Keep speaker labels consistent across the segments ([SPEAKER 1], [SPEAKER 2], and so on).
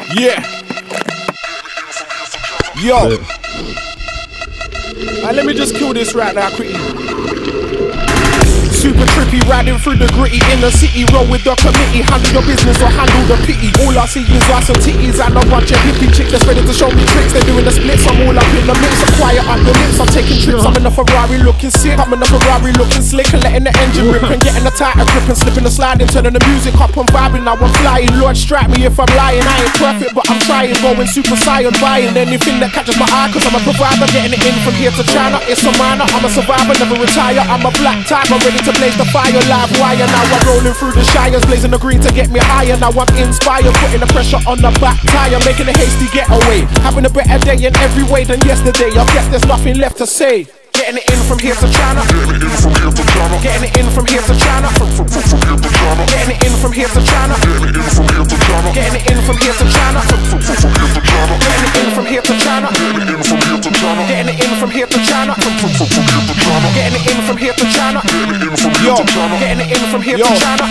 [SPEAKER 1] Yeah. Yo. Let me just kill this right now quickly. Super trippy, riding through the gritty in the city. Roll with the committee, handle your business or handle the pity. All I see is ass and titties and a bunch of hippie chicks that's ready to show me tricks. They're doing the splits, I'm all up in the mix. I'm quiet on the lips, I'm taking trips. I'm in a Ferrari looking sick, I'm in a Ferrari looking slick, and letting the engine rip and getting the tighter grip and slipping the sliding, turning the music up and vibing. Now I'm flying, Lord strike me if I'm lying. I ain't perfect but I'm trying, going super saiyan, buying anything that catches my eye, cause I'm a provider, getting it in from here to China. It's a minor, I'm a survivor, never retire. I'm a black tiger, ready to blaze the fire, live wire. Now I'm rolling through the shires, blazing the green to get me higher. Now I'm inspired, putting the pressure on the back tire, making a hasty getaway, having a better day in every way than yesterday. I guess there's nothing left to say. Getting it in from here to China. Getting it in from here to China. Getting it in from here to China. Getting it in from here to China. Getting it in from here to China. Getting it in from here to China. Getting it in from here to China. Yo, getting it in from here to China.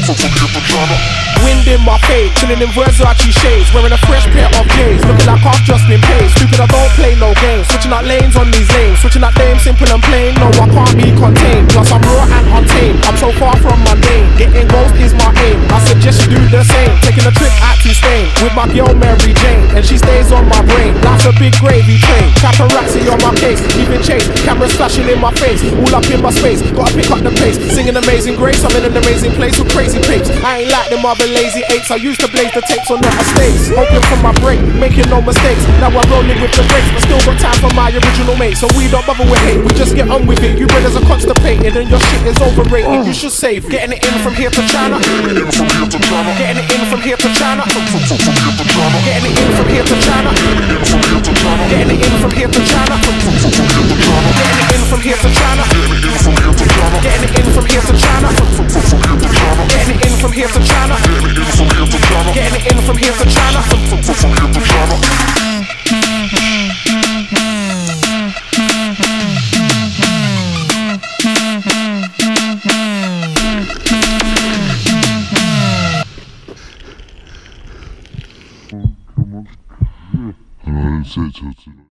[SPEAKER 1] Wind in my face, chilling in Versace shades, wearing a fresh pair of J's, looking like I've just been paid. Stupid, I don't play no games, switching out lanes on these lanes, switching out names, simple and plain. No, I can't be contained, plus I'm raw and untamed. I'm so far from mundane, getting ghost is my aim. I suggest you do the same, taking a trip out to Spain with my girl Mary Jane, and she stays on my brain. Life's a big gravy train, paparazzi on my case, keeping chase, cameras flashing in my face, all up in my space. Gotta pick up the pace, singing Amazing Grace. I'm in an amazing place with crazy papes. I ain't like them other lazy apes. I used to blaze the tapes on the estates, hoping for my break, making no mistakes. Now I'm rolling with the brakes, but still got time for my original mate. So we don't bother with hate, we just get on with it. You brothers are constipated and your shit is overrated. You should save it. Getting it in from here to China. Getting it in from here to China. Getting it in from here to China. Getting it in from here to China. Getting it in from here to China. Getting it in from here to China. Getting it in from here to China. Getting it in from here to China. Getting it in from here to China.
[SPEAKER 2] 하나, 둘, 셋,